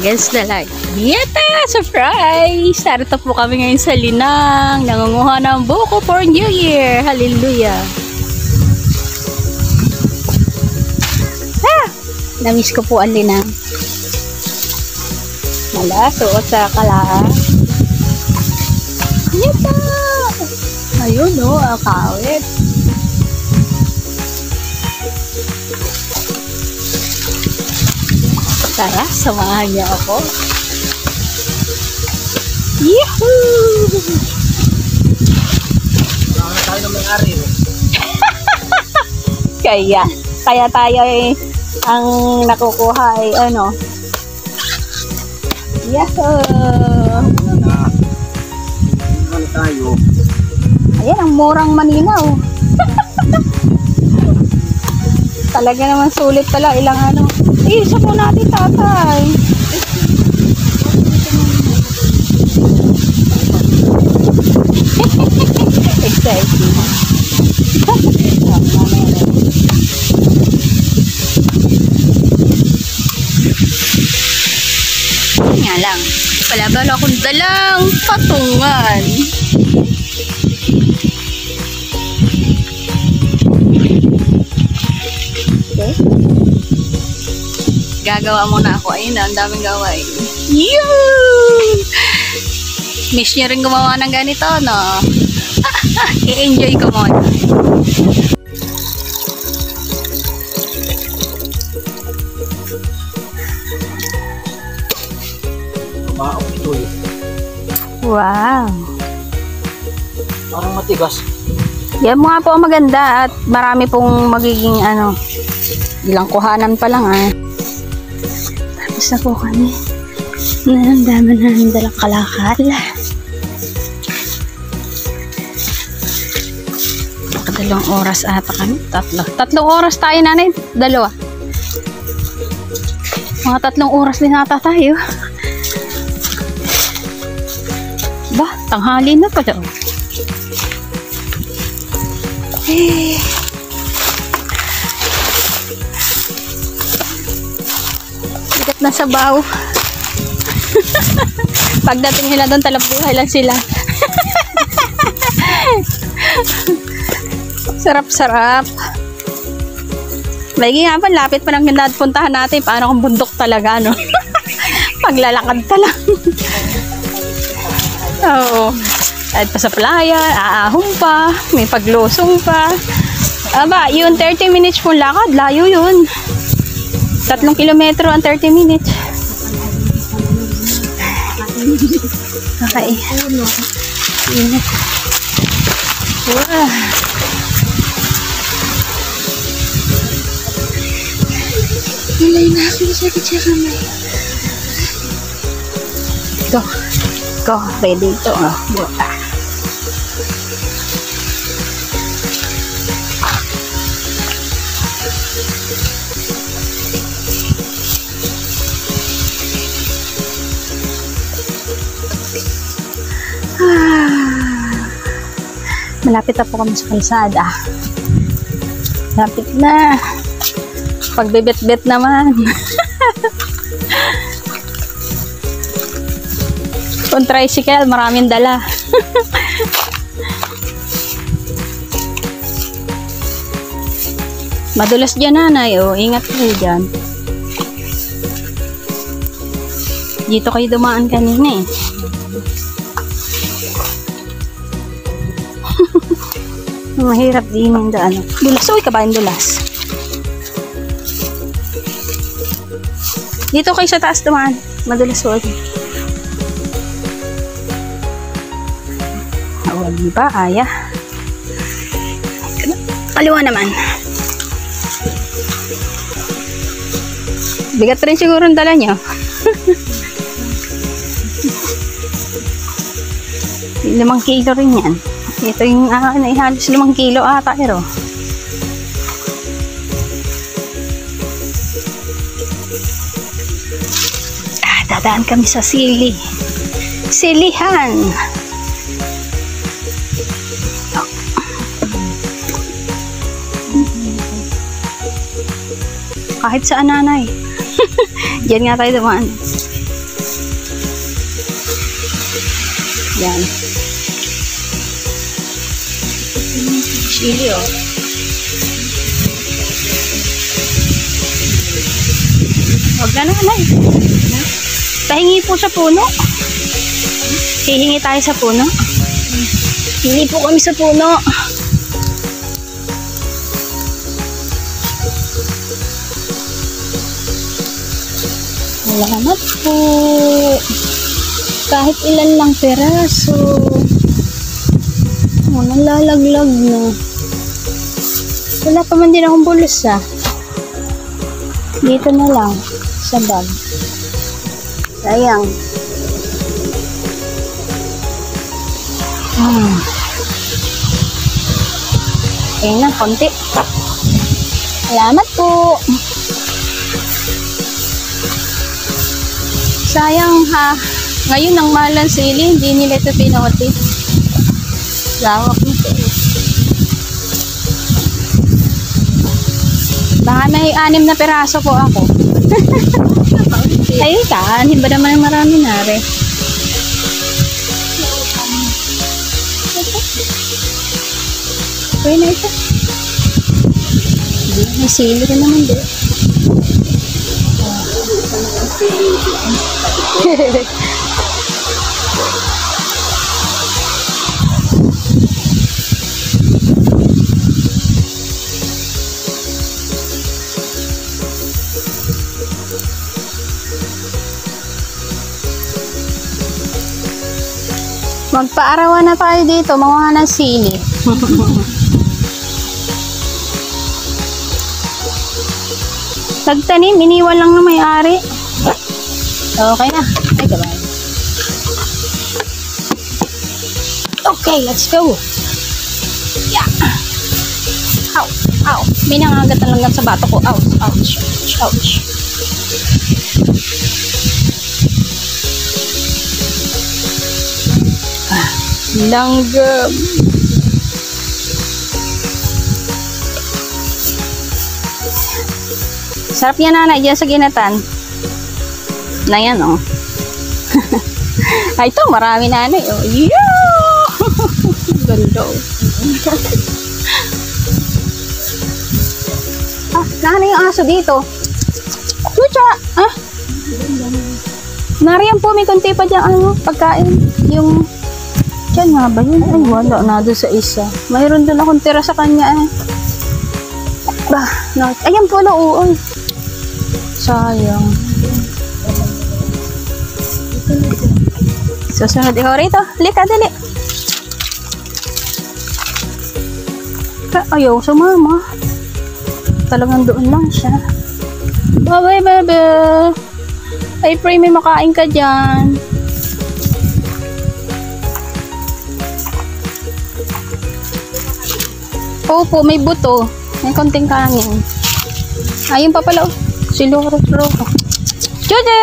against the light. Yata! Surprise! Sarito po kami ngayon sa Linang. Nangunguha ng buko for New Year. Hallelujah! Namiss ko po ang Linang. Malasuot sa kalaan. Yata! Ayun o, akawit. Tara, samahan niyo ako. Yahoo! Baka tayo na may-ari. Kaya tayo ang nakukuha ay ano. Yahoo! Ano tayo? Ayan, ang murang maninaw. Talaga naman sulit pala. Ilang ano. Isa po natin, tatay. Exciting. Nga lang. Palabal akong dalang patungan. Okay. Gagawa muna ako. Ayun na, ang daming gawain. Yun! Miss nyo rin gumawa ng ganito, no? I-enjoy ko muna. Maok ito eh. Wow! Parang matigas. Yan mo nga po ang maganda at marami pong magiging ano, ilang kuhanan pa lang Tapos na po kami. Naramdaman namin dalang kalakal. Dalawang oras ata kami. Tatlong oras tayo, nanay. Dalawa. Mga 3 oras din ata tayo. Ba, tanghali na pa daw. Bigat na sabaw. Pagdating nila doon, talabuhay lang sila. Sarap-sarap. Lagi nga pa, lapit pa ng puntahan natin. Paano kung bundok talaga, no? Paglalakad pa lang. Oo. Kahit pa sa playa, aahon pa, may paglusong pa. Aba, yung 30 minutes po lakad, layo yun. 3 kilometro ang 30 minutes. Okay. Wow. Nilay na ako sa kitsa kamay. Go, ready ito. Buta. Malapit na po kami sa kalsada. Malapit na. Pagbibit-bit naman. Kung tricycle, maraming dala. Madulas dyan, nanay. O, ingat kayo dyan. Dito kayo dumaan kanina eh. Mahirap din yung daan. Dulas. Uy, kabayan dulas. Dito kayo sa taas dumaan. Madulas po. O, diba? Aya. Kaliwa naman. Bigat rin siguro ang dala nyo. 5 kilo rin yan. Ito yung halos 5 kilo ata pero. Dadaan kami sa sili. Silihan. Kahit saan, nanay. Diyan nga tayo dumaan. Yan. Chili, oh. Huwag na nanay. Pahingi po sa puno. Hihingi tayo sa puno. Hingi po kami sa puno. Salamat po. Kahit ilan lang peraso. Nalalaglag na. Wala pa man din akong bulos Dito na lang. Sa bag. Sayang. Ayan na, konti. Salamat po. Sayang ngayon ang mahal ng sili, hindi nila ito pinoti. Lawak nito. Baka may 6 na peraso po ako. Ay, kanin ba naman marami na rin? Okay na ito. May sili ka naman din. Magpaarawan na tayo dito, mga ng sili. Nagtanim, iniwan lang na may-ari. Okay na. Ay, gabay. Okay, let's go. Yeah. Ow, ow. May nangagatan lang sa bato ko. Ouch, ouch, ouch, ouch. Langgam. Sarap yan, nanay, dyan sa ginatan. Na yan, oh. Ay, ito, marami, nanay, oh. Yeah! Ganda, oh. Nanay yung aso dito. Chucha! Nariyan po, may konti pa dyan, pagkain. Yung, dyan nga ba yun? Ay, wala na doon sa isa. Mayroon doon akong tira sa kanya, ayan po, nauon. Sayang. Susunod ikaw rito. Lika, dali. Ayaw sumama. Talagang doon lang siya. Bye-bye, bebe. I pray may makain ka dyan. Opo, may buto. May konting kanin. Ayun pa pala, oh. Si Loro. Jude!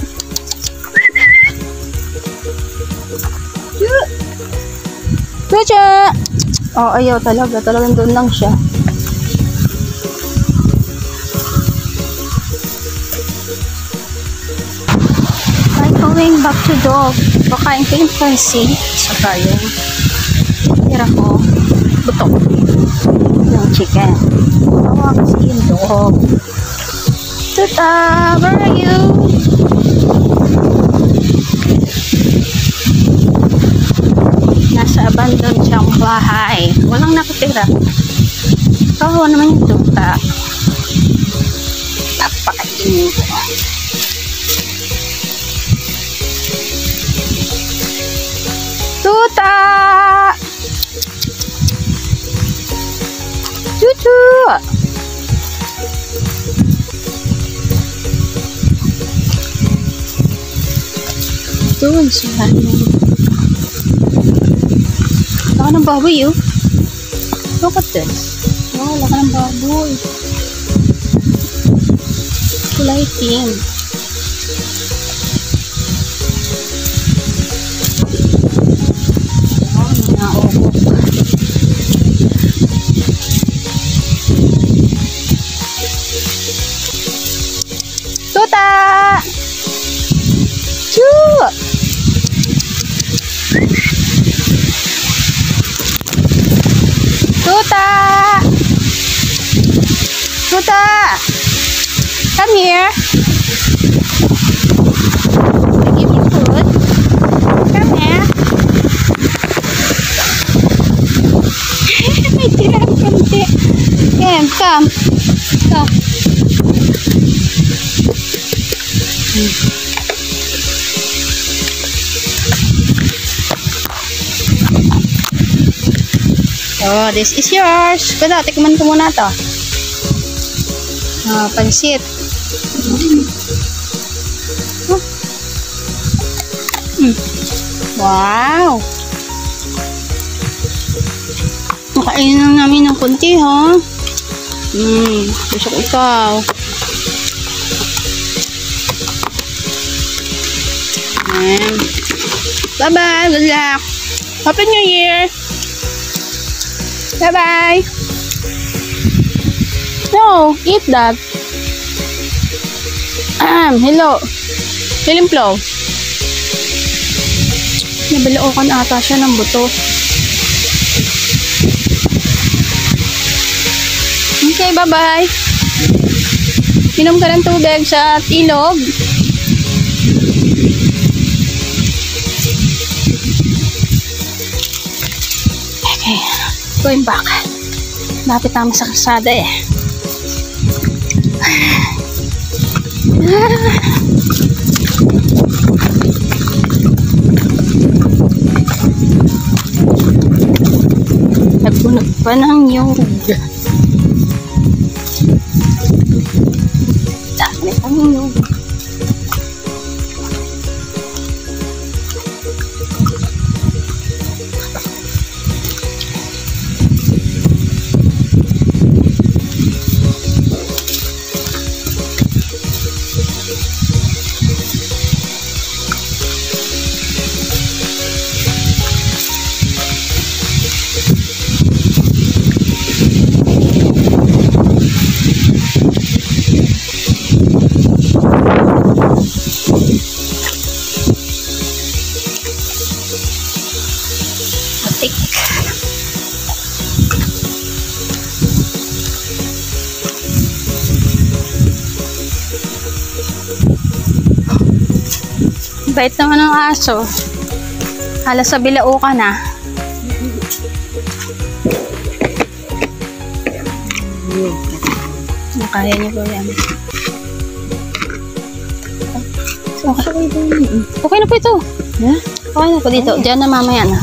Jude! Oh, ayaw talaga. Talagang doon lang siya. I'm going back to dog. Pakain ko yung pansit. Saka yung tira ko. Buto. Yung chicken. Bawa kasi yung dog. Tuta, where are you? Nasa abandon siyang bahay. Walang nakatira. Kawawa naman yung tuta. Napakainin ko. Tuta! Tutu! Doon siya. Laka ng baboy, oh. Look at this. Wow, laka ng baboy. Kulay pink. Wow, nanaobok. Tuta! Choo! Come here. Give you food. Come here. May tirang konti. Come. Come. Oh, this is yours. Kada, tikman ko muna to. Pansit. Wow. Makainin lang namin ng kunti, ha? Gusto ko ikaw. Bye-bye. Good luck. Happy New Year. Bye-bye. No, eat that. Hello. Hilimplo. Nabalookan ata siya ng buto. Okay, bye-bye. Inom ka ng tubig sa ilog. Okay. Going back. Lapit namin sa kalsada eh. Nagbunog pa ng nyug. Dami pang nyug. Bait naman ng aso. Halos sa bilao ka na. Kaya niyo po yan. Okay na po ito. Okay na po dito. Diyan na mamaya na.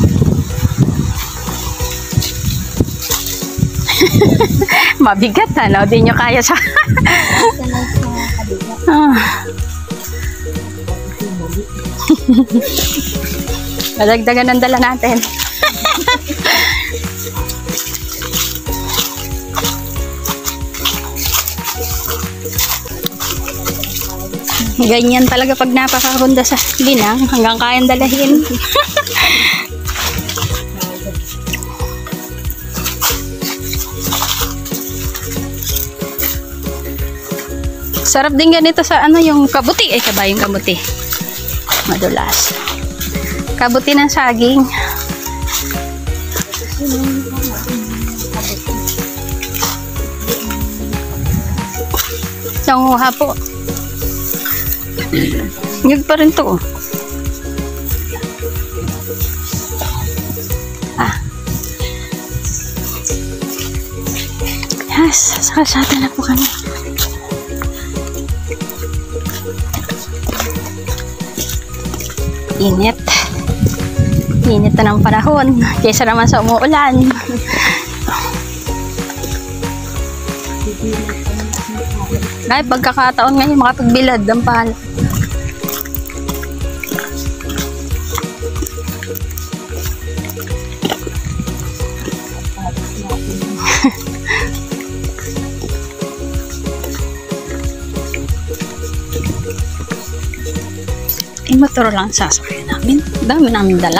Mabigat ano? Di nyo kaya sa... Madagdagan ang dala natin. Ganyan talaga pag napakaganda sa ginang, hanggang kayang dalahin. Sarap din ganito sa ano, yung kabuti. Ay, kaba yung kabuti. Madulas. Kabuti ng saging. Nanguha po. Nyug pa rin to. Yes, sa kalsada na po kami. Init. Init na ng panahon. Kaysa naman sa umuulan. Ay, pagkakataon ngayon makapagbilad ng pala. Motor lang sasakyan namin. Dami namin dala.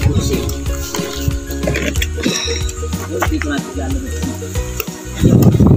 Dito natin